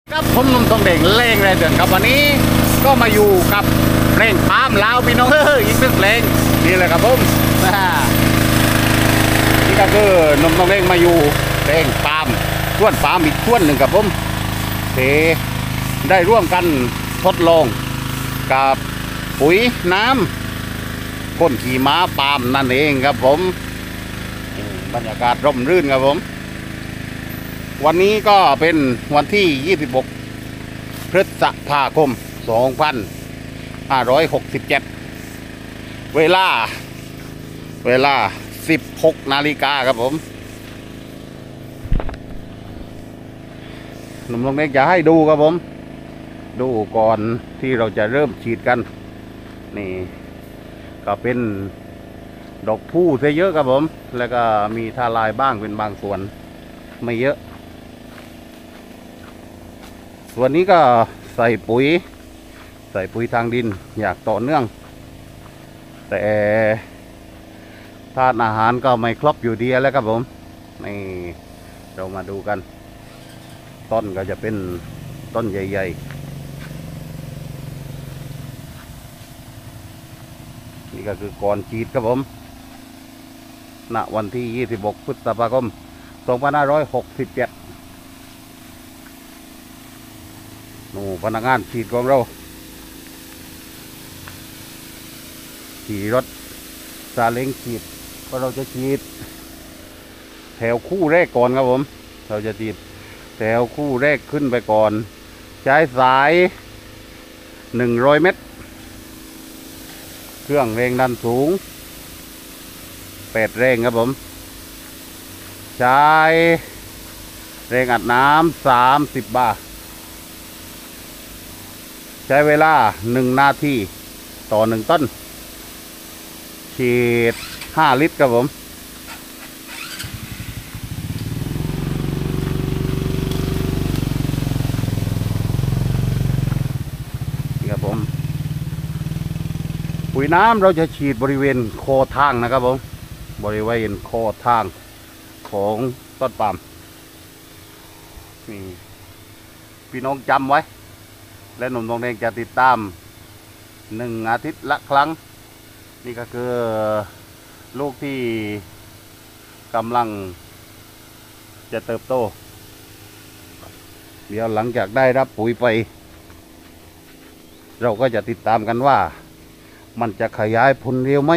ครับผมหนุ่มทองแดงเล่งเลยเดือนครับวันนี้ก็มาอยู่กับเพลงปามลาวพี่น้องอีกหนึ่งเพลงนี่แหละครับผมนี่ก็คือหนุ่มทองแดงมาอยู่เพลงปามส่วนปามอีกส่วนหนึ่งครับผมเทได้ร่วมกันทดลองกับปุ๋ยน้ำก้นขี่ม้าปามนั่นเองครับผมบรรยากาศร่มรื่นครับผมวันนี้ก็เป็นวันที่ 26 พฤษภาคม 2567 เวลา 16 นาฬิกาครับผมหนุ่มลงเล็กจะให้ดูครับผมดูก่อนที่เราจะเริ่มฉีดกันนี่ก็เป็นดอกผู้ซะเยอะครับผมแล้วก็มีทาลายบ้างเป็นบางส่วนไม่เยอะส่วนนี้ก็ใส่ปุ๋ยทางดินอยากต่อเนื่องแต่ธาตุอาหารก็ไม่ครบอยู่ดีแล้วครับผมนี่เรามาดูกันต้นก็จะเป็นต้นใหญ่ๆนี่ก็คือก่อนฉีดครับผมณวันที่ 26 พฤษภาคม 2567พนักงานฉีดของเราขี่รถซาเล้งฉีดเพราะเราจะฉีดแถวคู่แรกก่อนครับผมเราจะฉีดแถวคู่แรกขึ้นไปก่อนใช้สาย100 เมตรเครื่องแรงดันสูง8 แรงครับผมใช้แรงอัดน้ำ30 บาร์ใช้เวลา1 นาทีต่อ1 ต้นฉีด5 ลิตรครับผมนี่ครับผมปุ๋ยน้ำเราจะฉีดบริเวณคอทางนะครับผมบริเวณคอทางของต้นปาล์มนี่พี่น้องจำไว้และหนุ่มทองแดงจะติดตาม1 อาทิตย์ละครั้งนี่ก็คือลูกที่กำลังจะเติบโตเดี๋ยวหลังจากได้รับปุ๋ยไปเราก็จะติดตามกันว่ามันจะขยายผลเร็วไหม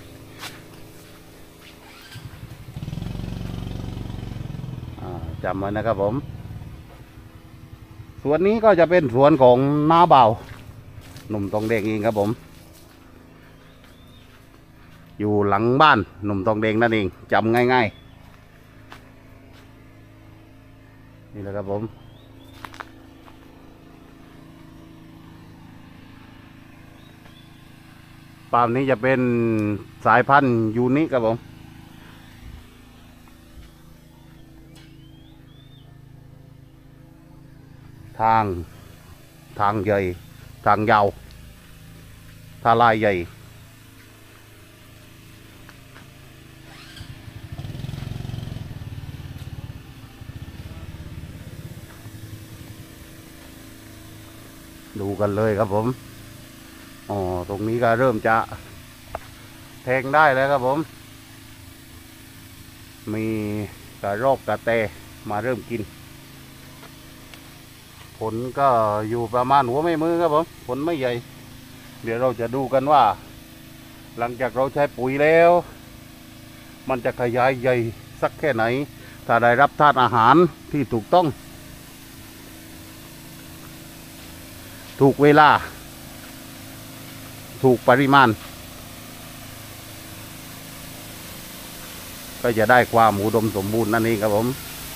จำไว้นะครับผมสวนนี้ก็จะเป็นสวนของน้าบ่าวหนุ่มทองแดงเองครับผมอยู่หลังบ้านหนุ่มทองแดงนั่นเองจำง่ายๆนี่แหละครับผมปาล์มนี้จะเป็นสายพันธุ์ยูนิคครับผมทางใหญ่ทางยาวทาลายใหญ่ดูกันเลยครับผมตรงนี้ก็เริ่มจะแทงได้แล้วครับผมมีกระรอกกระแตมาเริ่มกินผลก็อยู่ประมาณหัวไม่มือครับผมผลไม่ใหญ่เดี๋ยวเราจะดูกันว่าหลังจากเราใช้ปุ๋ยแล้วมันจะขยายใหญ่สักแค่ไหนถ้าได้รับธาตุอาหารที่ถูกต้องถูกเวลาถูกปริมาณก็จะได้ความอุดมสมบูรณ์นั่นเองครับผม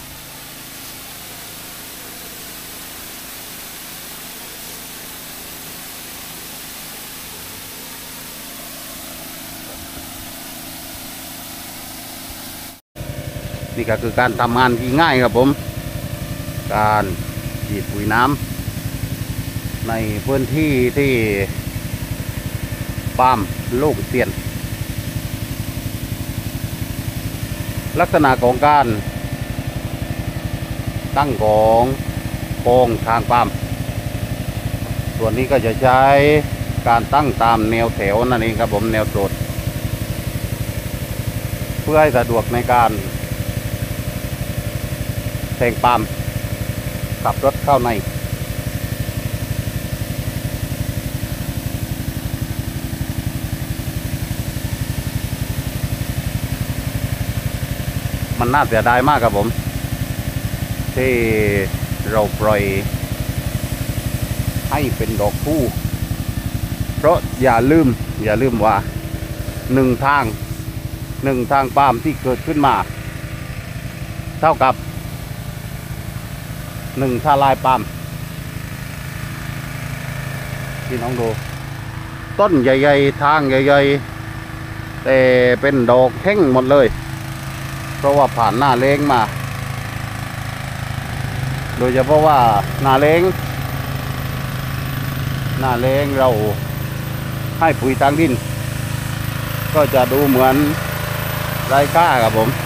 นี่ก็คือการทำงานที่ง่ายครับผมการฉีดปุ๋ยน้ำในพื้นที่ที่ปาล์มลูกเตียนลักษณะของการตั้งของโค้งทางปาล์มส่วนนี้ก็จะใช้การตั้งตามแนวแถวนั่นเองครับผมแนวโสดเพื่อให้สะดวกในการแทงปาล์มขับรถเข้าในมันน่าเสียดายมากครับผมที่เราปล่อยให้เป็นดอกคู่เพราะอย่าลืมว่าหนึ่งทางปาล์มที่เกิดขึ้นมาเท่ากับหนึ่งทลายปาล์มพี่น้องดูต้นใหญ่ๆทางใหญ่ๆแต่เป็นดอกแห้งหมดเลยเพราะว่าผ่านหน้าแล้งมาโดยเฉพาะว่าหน้าแล้งเราให้ปุ๋ยทางดินก็จะดูเหมือนไร้ค่าครับผม